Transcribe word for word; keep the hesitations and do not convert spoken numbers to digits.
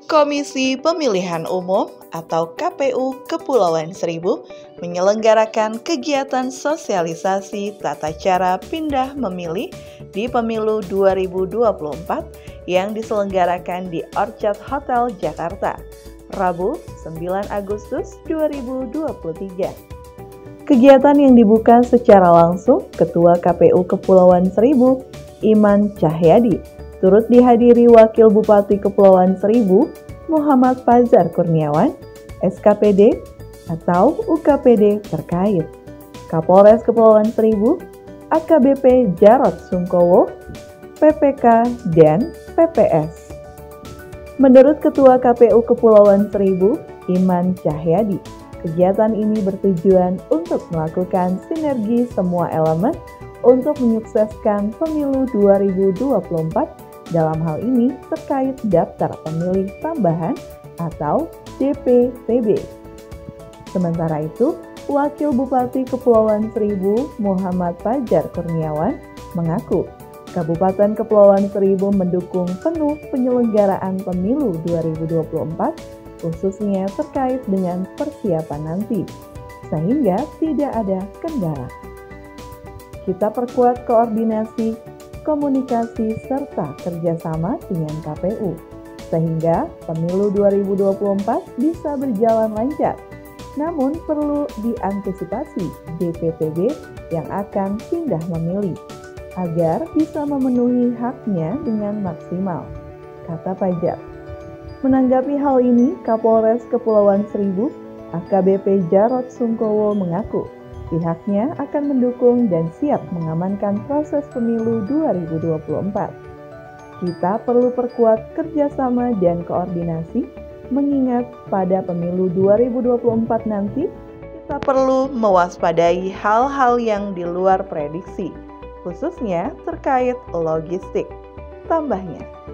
Komisi Pemilihan Umum atau K P U Kepulauan Seribu menyelenggarakan kegiatan sosialisasi tata cara pindah memilih di Pemilu dua ribu dua puluh empat yang diselenggarakan di Orchard Hotel Jakarta, Rabu sembilan Agustus dua ribu dua puluh tiga. Kegiatan yang dibuka secara langsung Ketua K P U Kepulauan Seribu, Iman Cahyadi, turut dihadiri Wakil Bupati Kepulauan Seribu, Muhammad Fajar Kurniawan, S K P D atau U K P D terkait, Kapolres Kepulauan Seribu, A K B P Jarod Sungkowo, P P K, dan P P S. Menurut Ketua K P U Kepulauan Seribu, Iman Cahyadi, kegiatan ini bertujuan untuk melakukan sinergi semua elemen untuk menyukseskan Pemilu dua ribu dua puluh empat, dalam hal ini terkait daftar pemilih tambahan atau D P T B. Sementara itu, Wakil Bupati Kepulauan Seribu Muhammad Fajar Kurniawan mengaku Kabupaten Kepulauan Seribu mendukung penuh penyelenggaraan Pemilu dua ribu dua puluh empat, khususnya terkait dengan persiapan nanti, sehingga tidak ada kendala. Kita perkuat koordinasi, komunikasi, serta kerjasama dengan K P U, sehingga Pemilu dua ribu dua puluh empat bisa berjalan lancar. Namun perlu diantisipasi D P T B yang akan pindah memilih, agar bisa memenuhi haknya dengan maksimal, kata Fajar. Menanggapi hal ini, Kapolres Kepulauan Seribu, A K B P Jarod Sungkowo mengaku pihaknya akan mendukung dan siap mengamankan proses pemilu dua ribu dua puluh empat. Kita perlu perkuat kerjasama dan koordinasi, mengingat pada pemilu dua ribu dua puluh empat nanti, kita perlu mewaspadai hal-hal yang di luar prediksi, khususnya terkait logistik, tambahnya.